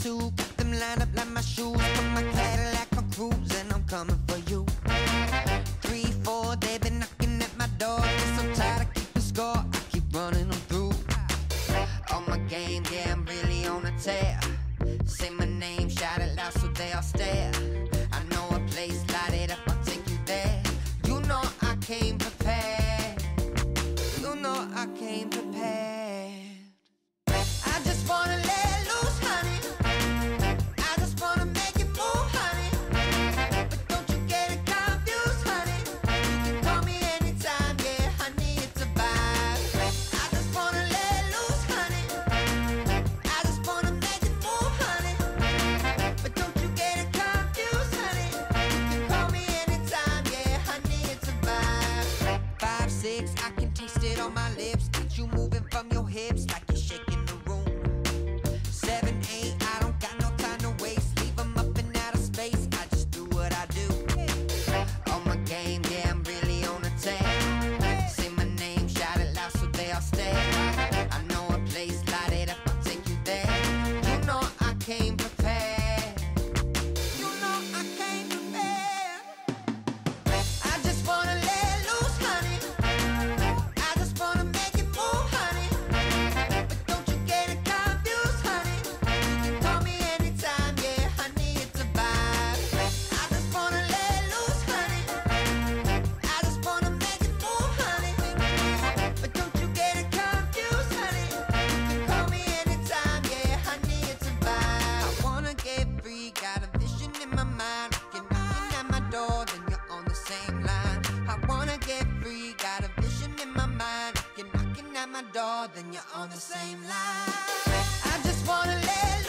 suit, got them lined up like my shoes. Put my Cadillac on cruise and I'm coming for you. 3, 4, they've been knocking at my door. Get so tired of keeping score, I keep running them through. On my game, yeah, I'm really on a tear. Say my name, shout it loud so they all stare. I know a place, light it up, I'll take you there. You know I came prepared. You know I came prepared. I just wanna let loose, honey. I just wanna make it move, honey. But don't you get it confused, honey. You can call me anytime, yeah, honey, it's a vibe. I just wanna let loose, honey. I just wanna make it move, honey. But don't you get it confused, honey. You can call me anytime, yeah, honey, it's a vibe. 5, 6, I can taste it on my lips. Get you moving from your hips like you're shaking the room. 7, 8, I don't got no time to waste. Leave them up and out of space, I just do what I do. On my game, yeah, I'm really on a tear. Say my name, shout it loud so they all stare. I know a place, light it up, I'll take you there. You know I came prepared. You know I came prepared. I just wanna let loose, honey. I just wanna make it move, honey. But don't you get it confused, honey. You can call me anytime, yeah, honey, it's a vibe. I just wanna let loose, honey. I just wanna make it move, honey. But don't you get it confused, honey. You can call me anytime, yeah, honey, it's a vibe. I wanna get free, got a vision in my mind. You're knocking at my door, then you're on the same line. I wanna get free, got a vision in my mind. You're knocking at my door, then you're on the same line. I just wanna let